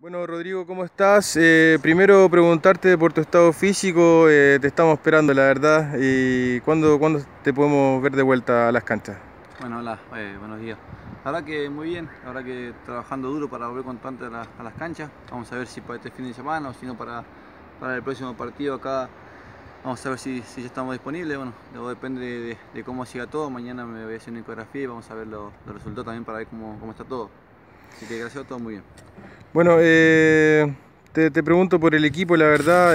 Bueno, Rodrigo, ¿cómo estás? Primero preguntarte por tu estado físico, te estamos esperando, la verdad, y ¿cuándo te podemos ver de vuelta a las canchas? Bueno, hola, buenos días. La verdad que muy bien, la verdad que trabajando duro para volver cuanto antes a las canchas. Vamos a ver si para este fin de semana o si no para el próximo partido acá. Vamos a ver si ya estamos disponibles. Bueno, luego depende de cómo siga todo. Mañana me voy a hacer una ecografía y vamos a ver los resultados también para ver cómo está todo. Así que gracias a todo muy bien. Bueno, te pregunto por el equipo, la verdad,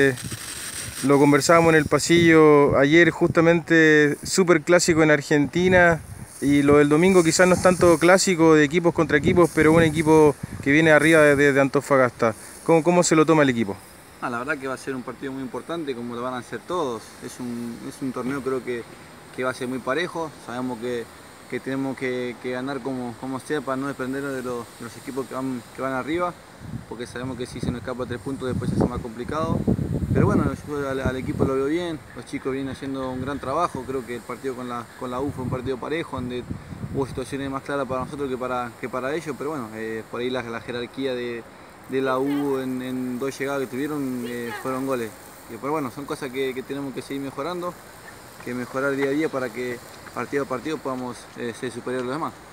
lo conversábamos en el pasillo ayer, justamente súper clásico en Argentina, y lo del domingo quizás no es tanto clásico de equipos contra equipos, pero un equipo que viene arriba de Antofagasta. ¿Cómo se lo toma el equipo? La verdad que va a ser un partido muy importante, como lo van a hacer todos. Es un torneo creo que va a ser muy parejo. Sabemos que tenemos que ganar como sea para no desprendernos de los equipos que van arriba, porque sabemos que si se nos escapa 3 puntos después es más complicado. Pero bueno, yo al equipo lo veo bien, los chicos vienen haciendo un gran trabajo. Creo que el partido con la U fue un partido parejo, donde hubo situaciones más claras para nosotros que para ellos, pero bueno, por ahí la jerarquía de la U en dos llegadas que tuvieron fueron goles. Pero bueno, son cosas que tenemos que seguir mejorando, que mejorar día a día para que partido a partido podamos ser superiores a los demás.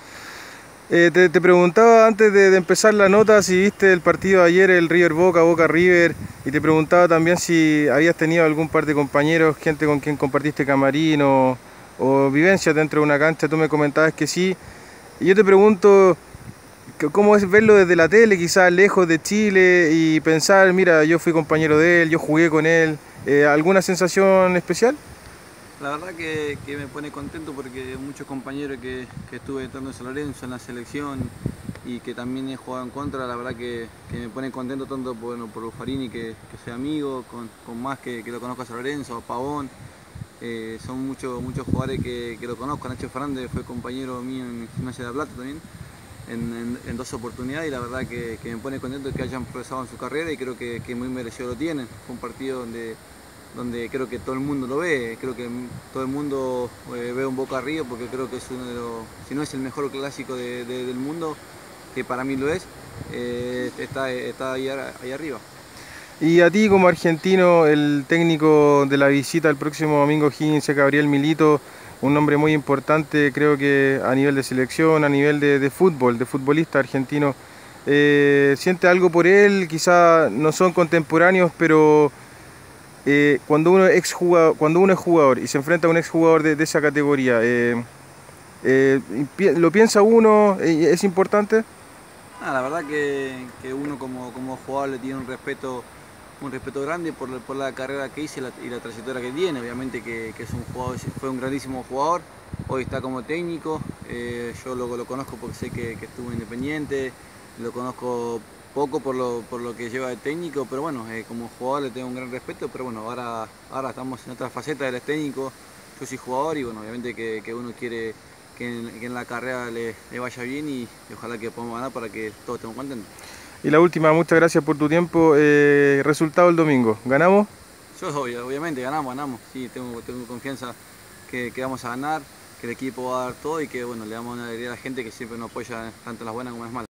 Te preguntaba antes de empezar la nota si viste el partido de ayer, el River Boca, Boca River, y te preguntaba también si habías tenido algún par de compañeros, gente con quien compartiste camarín o vivencias dentro de una cancha. Tú me comentabas que sí, y yo te pregunto cómo es verlo desde la tele, quizás lejos de Chile, y pensar, mira, yo fui compañero de él, yo jugué con él. ¿Alguna sensación especial? La verdad que me pone contento porque muchos compañeros que estuve estando en San Lorenzo, en la selección y que también he jugado en contra, la verdad que me pone contento tanto por Buffarini, que soy amigo, con más que lo conozco a San Lorenzo, a Pavón. Son muchos jugadores que lo conozco. Nacho Fernández fue compañero mío en Gimnasia de La Plata también, en dos oportunidades, y la verdad que me pone contento que hayan progresado en su carrera y creo que muy merecido lo tienen. Fue un partido donde creo que todo el mundo lo ve, creo que todo el mundo ve un Boca River porque creo que es uno de los, si no es el mejor clásico del mundo, que para mí lo es, está ahí arriba. Y a ti como argentino, el técnico de la visita el próximo domingo, O'Higgins, Gabriel Milito, un nombre muy importante, creo que a nivel de selección, a nivel de fútbol, de futbolista argentino. ¿Siente algo por él? Quizá no son contemporáneos, pero cuando uno es jugador y se enfrenta a un exjugador de esa categoría, ¿lo piensa uno? ¿Es importante? La verdad que uno como jugador le tiene un respeto grande por la carrera que hice y la trayectoria que tiene. Obviamente que es un jugador, fue un grandísimo jugador, hoy está como técnico. Yo lo conozco porque sé que estuvo en Independiente, lo conozco poco por lo que lleva de técnico, pero bueno, como jugador le tengo un gran respeto. Pero bueno, ahora estamos en otra faceta, él es técnico, yo soy jugador, y bueno, obviamente que uno quiere que en la carrera le vaya bien, y ojalá que podamos ganar para que todos estemos contentos. Y la última, muchas gracias por tu tiempo. Resultado el domingo, ¿ganamos? Obviamente ganamos, sí, tengo confianza que vamos a ganar, que el equipo va a dar todo y que bueno, le damos una alegría a la gente que siempre nos apoya tanto en las buenas como en las malas.